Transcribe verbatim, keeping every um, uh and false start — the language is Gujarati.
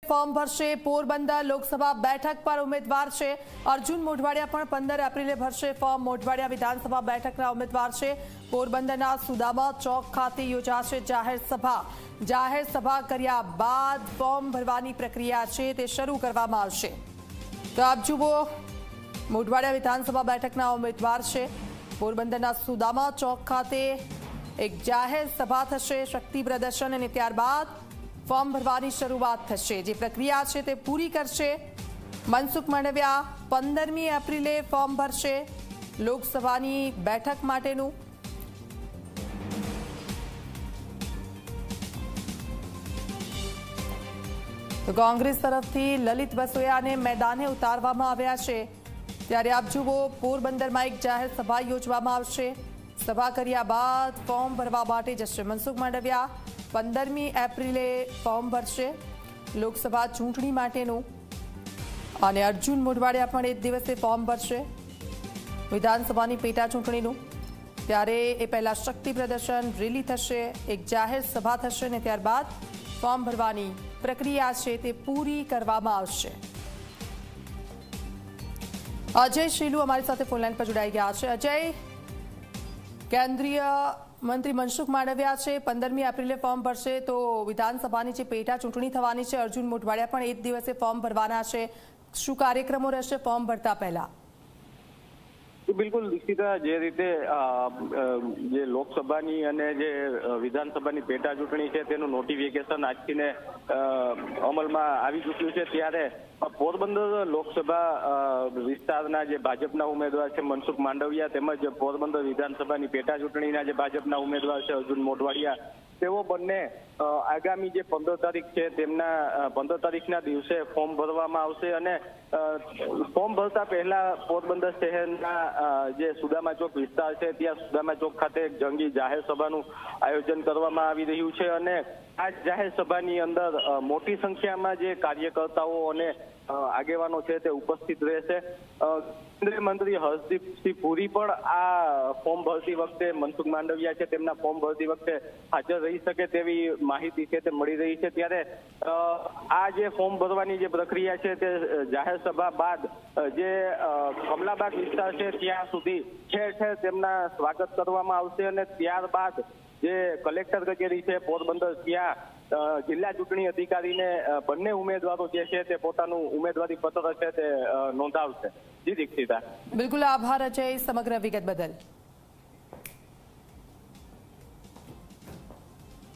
ફોર્મ ભરશે। પોરબંદર લોકસભા બેઠક પર ઉમેદવાર છે અર્જુન મોઢવાડિયા પણ પંદર એપ્રિલે ભરશે ફોર્મ। મોઢવાડિયા વિધાનસભા બેઠકના ઉમેદવાર છે। પોરબંદરના સુદામા ચોક ખાતે યોજાશે જાહેર સભા। જાહેર સભા કર્યા બાદ ફોર્મ ભરવાની પ્રક્રિયા છે તે શરૂ કરવામાં આવશે। તો આપ જુઓ, મોઢવાડિયા વિધાનસભા બેઠકના ઉમેદવાર છે। પોરબંદરના સુદામા ચોક ખાતે એક જાહેર સભા થશે, શક્તિ પ્રદર્શન અને ત્યારબાદ ફોર્મ ભરવાની શરૂઆત થશે। જે પ્રક્રિયા છે તે પૂરી કરશે મનસુખ માંડવિયા। પંદરમી એપ્રિલે ફોર્મ ભરશે લોકસભાની બેઠક માટેનું। તો કોંગ્રેસ તરફથી લલિત વસોયાને મેદાને ઉતારવામાં આવ્યા છે। ત્યારે આપ જુઓ, પોરબંદરમાં એક જાહેર સભા યોજવામાં આવશે। સભા કર્યા બાદ ફોર્મ ભરવા માટે જશે મનસુખ માંડવિયા। પંદરમી એપ્રિલે ફોર્મ ભરશે લોકસભા ચૂંટણી માટેનું અને અર્જુન મોઢવાડિયા પણ એ જ દિવસે ફોર્મ ભરશે વિધાનસભાની પેટા ચૂંટણીનું। ત્યારે એ પહેલા શક્તિ પ્રદર્શન, રેલી થશે, એક જાહેર સભા થશે અને ત્યારબાદ ફોર્મ ભરવાની પ્રક્રિયા છે તે પૂરી કરવામાં આવશે। અજય શીલુ અમારી સાથે ફોનલાઈન પર જોડાઈ ગયા છે। અજય, કેન્દ્રીય મંત્રી મનસુખ માંડવિયા છે પંદરમી એપ્રિલે ફોર્મ ભરશે, તો વિધાનસભાની જે પેટા ચૂંટણી થવાની છે અર્જુન મોઢવાડિયા પણ એ જ દિવસે ફોર્મ ભરવાના છે। શું કાર્યક્રમો રહેશે ફોર્મ ભરતા પહેલા? બિલકુલ દીક્ષિતા, જે રીતે જે લોકસભાની અને જે વિધાનસભાની પેટા ચૂંટણી છે તેનું નોટિફિકેશન આજથી ને અમલમાં આવી ચૂક્યું છે, ત્યારે પોરબંદર લોકસભા વિસ્તારના જે ભાજપના ઉમેદવાર છે મનસુખ માંડવિયા તેમજ પોરબંદર વિધાનસભાની પેટા ચૂંટણીના જે ભાજપના ઉમેદવાર છે અર્જુન મોઢવાડિયા, તેઓ બંને આગામી જે પંદર તારીખ છે તેમના પંદર તારીખના દિવસે ફોર્મ ભરવામાં આવશે। અને ફોર્મ ભરતા પહેલા પોરબંદર શહેરના જે સુદામા ચોક વિસ્તાર છે ત્યાં સુદામા ચોક ખાતે એક જંગી જાહેર સભાનું આયોજન કરવામાં આવી રહ્યું છે। અને આ જાહેર સભાની અંદર મોટી સંખ્યામાં જે કાર્યકર્તાઓ અને આગેવાનો છે તે ઉપસ્થિત રહેશે। કેન્દ્રીય મંત્રી હર્ષદીપસિંહ પુરી પણ આ ફોર્મ ભરતી વખતે મનસુખ માંડવિયા છે તેમના ફોર્મ ભરતી વખતે હાજર રહી શકે તેવી માહિતી છે તે મળી રહી છે। ત્યારે આ જે ફોર્મ ભરવાની જે પ્રક્રિયા છે તે જાહેર સભા બાદ જે કમલાબાગ વિસ્તાર છે ત્યાં સુધી ઠેર ઠેર તેમના સ્વાગત કરવામાં આવશે। અને ત્યારબાદ જે કલેક્ટર કચેરી છે પોરબંદર ત્યાં જિલ્લા ચૂંટણી અધિકારીને બંને ઉમેદવારો જે છે તે પોતાનું ઉમેદવારી પત્ર છે તે નોંધાવશે। જી દીક્ષિતા। બિલકુલ, આભાર અજય સમગ્ર વિગત બદલ।